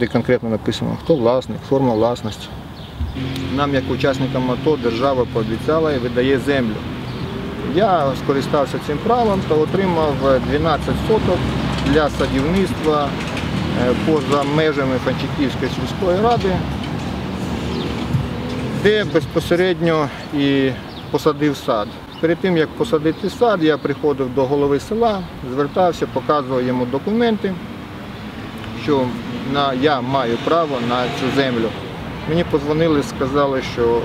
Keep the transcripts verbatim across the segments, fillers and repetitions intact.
де конкретно написано, хто власник, форма власності. Нам, як учасникам АТО, держава пообіцяла і видає землю. Я скористався цим правом та отримав дванадцять соток для садівництва поза межами Фанчиківської сільської ради, де безпосередньо і посадив сад. Перед тим, як посадити сад, я приходив до голови села, звертався, показував йому документи, що я маю право на цю землю. Мені подзвонили, сказали, що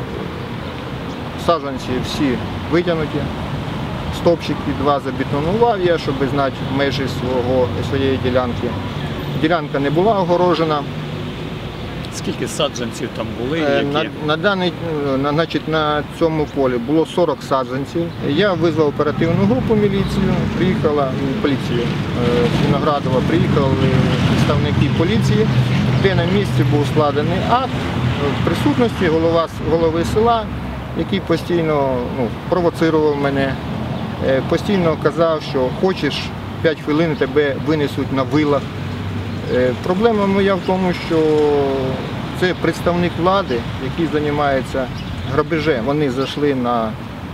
саджанці всі витягнуті, стовпчики два забетонував я, щоб знати межі свого, своєї ділянки. Ділянка не була огорожена. Скільки саджанців там були? Які? На, на, даний, на, значить, на цьому полі було сорок саджанців. Я визвав оперативну групу міліцію, приїхала поліцію з Виноградова, приїхали представники поліції, де на місці був складений акт в присутності голова, голови села, який постійно ну, провоцирував мене, постійно казав, що хочеш п'ять хвилин тебе винесуть на вилах. Проблема моя в тому, що це представник влади, який займається грабежем. Вони зайшли на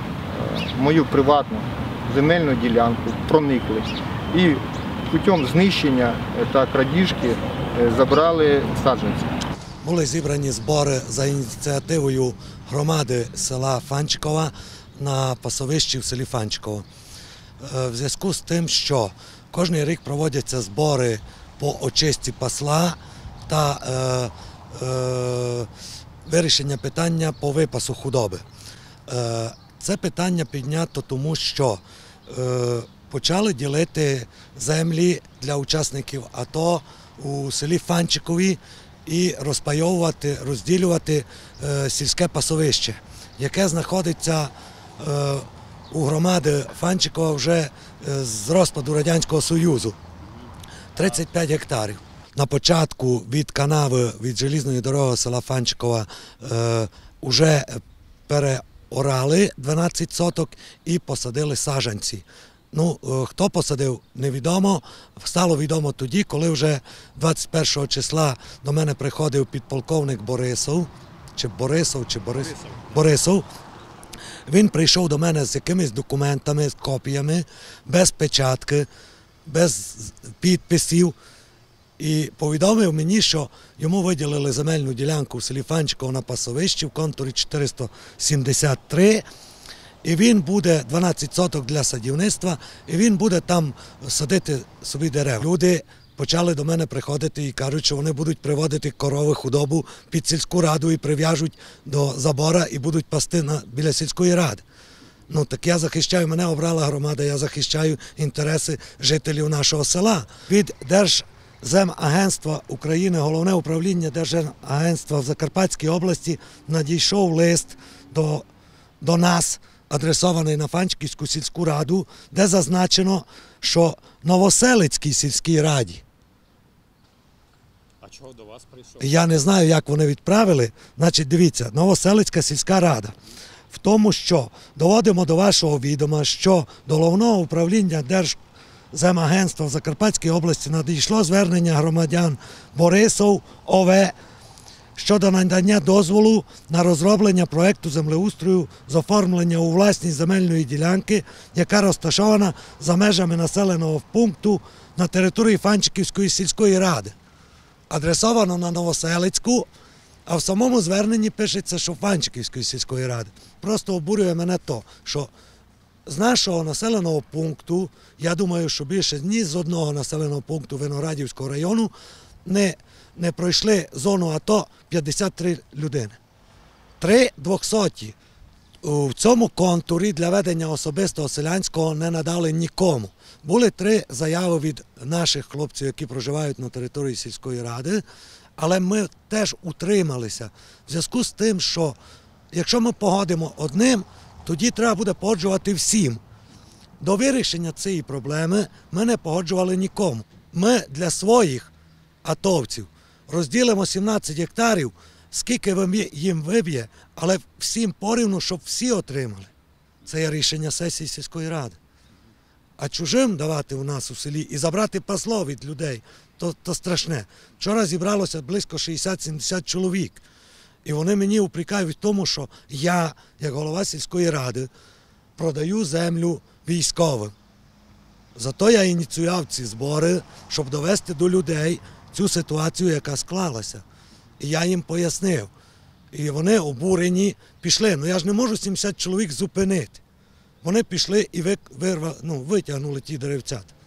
мою приватну земельну ділянку, проникли і путем знищення та крадіжки забрали саджанці. Були зібрані збори за ініціативою громади села Фанчикова на пасовищі в селі Фанчиково. В зв'язку з тим, що кожен рік проводяться збори по очистці пасла та е, е, вирішення питання по випасу худоби. Е, це питання піднято тому, що е, почали ділити землі для учасників АТО у селі Фанчикові і розпайовувати, розділювати е, сільське пасовище, яке знаходиться е, у громади Фанчикова вже е, з розпаду Радянського Союзу. тридцять п'ять гектарів. На початку від канави, від желізної дороги села Фанчикова е, вже переорали дванадцять соток і посадили саджанці. Ну, е, хто посадив, невідомо. Стало відомо тоді, коли вже двадцять першого числа до мене приходив підполковник Борисов, чи Борисов, чи Борис... Борисов. Борисов. Він прийшов до мене з якимись документами, з копіями, без печатки, без підписів і повідомив мені, що йому виділили земельну ділянку в селі Фанчиково на пасовищі в контурі чотириста сімдесят три, і він буде дванадцять соток для садівництва, і він буде там садити собі дерева. Люди почали до мене приходити і кажуть, що вони будуть приводити корови, худобу під сільську раду і прив'яжуть до забора і будуть пасти на, біля сільської ради. Ну, так я захищаю, мене обрала громада, я захищаю інтереси жителів нашого села. Від Держземагентства України, Головне управління Держземагентства в Закарпатській області надійшов лист до, до нас, адресований на Фанчиківську сільську раду, де зазначено, що Новоселицькій сільській раді. А чого до вас прийшов? Я не знаю, як вони відправили. Значить, дивіться, Новоселицька сільська рада. В тому, що доводимо до вашого відома, що до Головного управління Держземагентства в Закарпатській області надійшло звернення громадян Борисов О В щодо надання дозволу на розроблення проєкту землеустрою з оформлення у власність земельної ділянки, яка розташована за межами населеного пункту на території Фанчиківської сільської ради. Адресовано на Новоселицьку, а в самому зверненні пишеться, що Фанчиківської сільської ради. Просто обурює мене то, що з нашого населеного пункту, я думаю, що більше ні з одного населеного пункту Виноградівського району не, не пройшли зону АТО п'ятдесят три людини. Три двохсоті в цьому контурі для ведення особистого селянського не надали нікому. Були три заяви від наших хлопців, які проживають на території сільської ради, але ми теж утрималися в зв'язку з тим, що якщо ми погодимо одним, тоді треба буде погоджувати всім. До вирішення цієї проблеми ми не погоджували нікому. Ми для своїх атовців розділимо сімнадцять гектарів, скільки їм виб'є, але всім порівну, щоб всі отримали. Це є рішення сесії сільської ради. А чужим давати у нас у селі і забрати пасло від людей, то, то страшне. Вчора зібралося близько шістдесят-сімдесят чоловік. І вони мені упрекають в тому, що я, як голова сільської ради, продаю землю військовим. Зато я ініціював ці збори, щоб довести до людей цю ситуацію, яка склалася. І я їм пояснив. І вони обурені пішли. Ну я ж не можу сімдесят чоловік зупинити. Вони пішли і вирва, ну, витягнули ті деревцята.